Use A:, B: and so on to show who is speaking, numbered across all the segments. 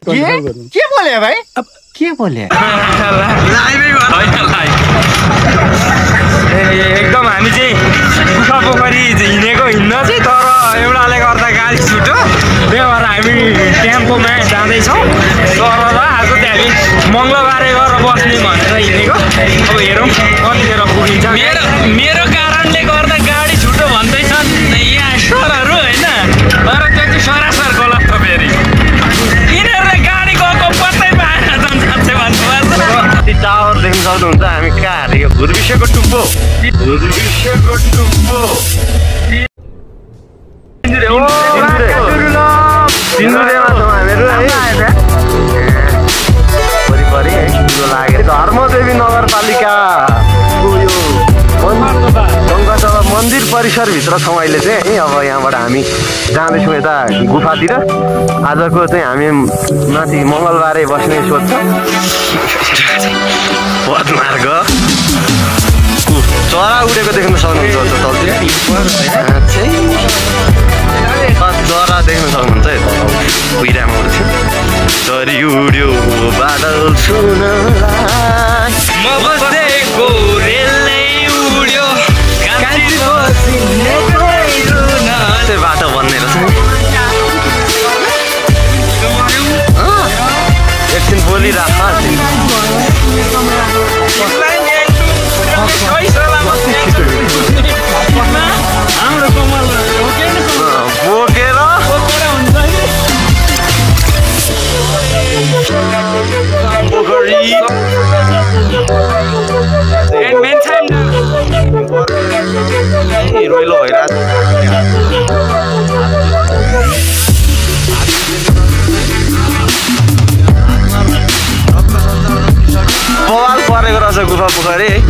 A: के बोले भाइ के बोले
B: एकदम हामी चाहिँ गुफा पोखरी हिँडेको हिँड्न चाहिँ तर एउटाले गर्दा गाडी छुट्यो त्यही भएर हामी टेम्पोमा जाँदैछौँ तर आज चाहिँ हामी मङ्गलबारे गरेर बस्ने भनेर हिँडेको अब हेरौँ कतिखेर पुगिन्छ मेरो कारणले गर्दा गाडी छुट्यो भन्दैछन् यहाँ सरहरू होइन तर त्यो चाहिँ सरासर गलत छ फेरि यिनीहरूले गाडी गएको पत्तै पाएन जान्छे भन्नुपर्छ
C: टावर देख्न सक्नुहुन्छ हामी कहाँ हालेको भुरविसेको टुप्पो धर्मदेवी नगरपालिकाको यो मन्दिर परिसरभित्र छौँ अहिले चाहिँ अब यहाँबाट हामी जाँदैछौँ यता गुफातिर आजको चाहिँ हामी माथि मङ्गलबारे बस्ने सोच छ पदमार्ग चरा उडेको देख्न सक्नुहुन्छ चरा देख्न सक्नुहुन्छ उहिरामा उड्थ्यो चरी उड्यो बादल छुनलाई म बसेको रेलै उड्यो त्यो बाटो भन्ने रहेछ एकछिन बोलिराख बोकेर रोइलो भइरहेको बवाल परेको रहेछ गुफा पोखरी है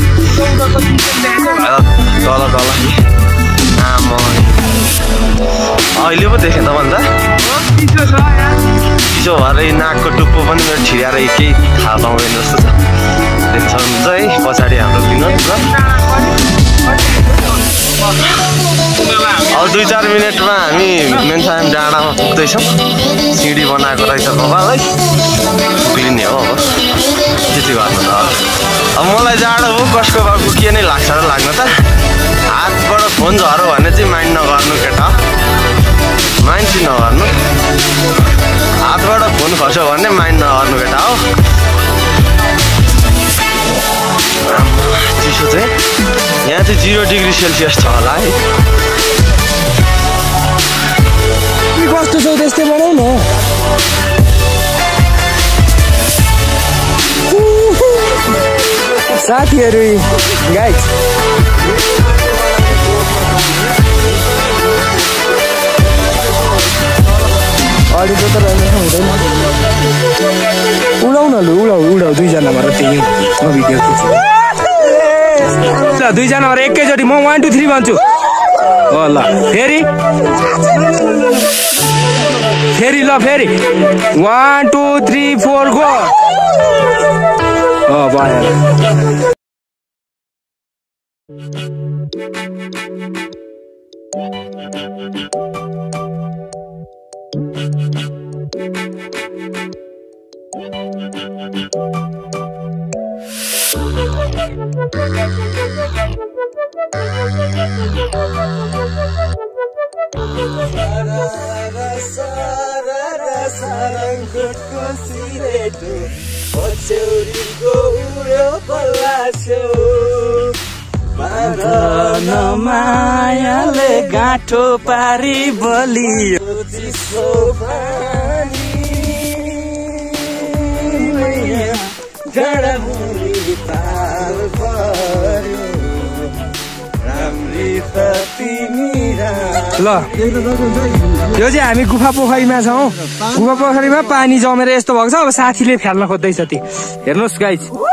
C: तल तल आमा अहिले पो देखेँ त भन्दा चिसो भएर नाकको टुप्पो पनि मेरो छिराएर केही थाहा पाउँदैन जस्तो छ हुन्छ है पछाडि हाम्रो विनोद अब 2-4 मिनटमा हामी मेनसाम डाँडामा पुग्दैछौँ सिँढी बनाएको रहेछ कपाल है पुग्लिने हो अब त्यति गर्नु त अब मलाई जाडो हो कसको बाबु के नै लाग्छ र लाग्न त हातबाट फोन झऱ्यो भने चाहिँ माइन्ड नगर्नु केटा माइन्ड चाहिँ नगर्नु हातबाट फोन खस्यो भने माइन्ड नगर्नु केटा हो चिसो चाहिँ यहाँ चाहिँ 0 डिग्री सेल्सियस छ होला है
D: कस्तो छ त्यस्तै बनाउ न साथीहरू गाइस अडियो त रहन्छ हुँदैन उडाउ न लु उडाउ दुईजना भएर त्यही म भिडियो खिच्छु ल दुईजना भएर एकैचोटि म 1 2 3 भन्छु हो ल फेरि ल फेरि 1 2 3 4 गो हो भयो
E: मायाले गाँठो पारी बलियो चिसो पानी जडामुरी ताल पर्यो राम्री त तिमी
D: ल यो चाहिँ हामी गुफा पोखरीमा छौँ गुफा पोखरीमा पानी जमेर यस्तो भएको छ अब साथीले फ्याल्न खोज्दैछ ती हेर्नुहोस् गाइस